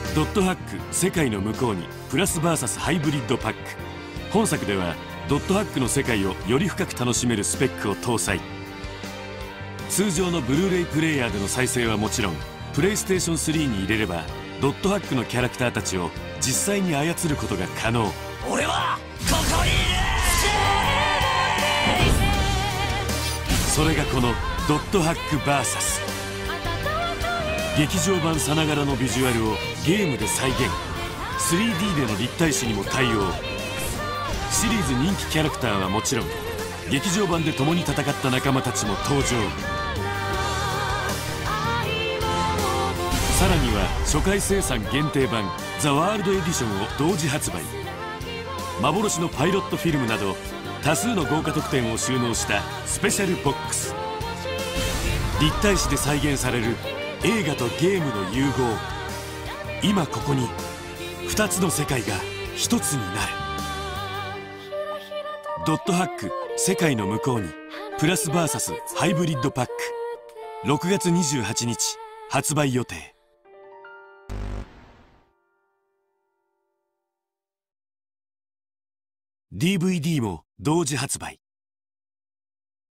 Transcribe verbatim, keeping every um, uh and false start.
ドットハック世界の向こうにプラス ブイエス ハイブリッドパック。本作ではドットハックの世界をより深く楽しめるスペックを搭載。通常のブルーレイプレイヤーでの再生はもちろん、プレイステーションスリーに入れればドットハックのキャラクターたちを実際に操ることが可能。 俺はここにいる。 それがこのドットハック ブイエス。 劇場版さながらのビジュアルをゲームで再現。 スリーディー での立体視にも対応。シリーズ人気キャラクターはもちろん、劇場版で共に戦った仲間たちも登場。さらには初回生産限定版ザ・ワールドエディションを同時発売。幻のパイロットフィルムなど多数の豪華特典を収納したスペシャルボックス。立体視で再現される映画とゲームの融合。今ここにふたつの世界がひとつになる。ドットハック世界の向こうにプラス ブイエス ハイブリッドパック。ろくがつにじゅうはちにち発売予定。ディーブイディー も同時発売。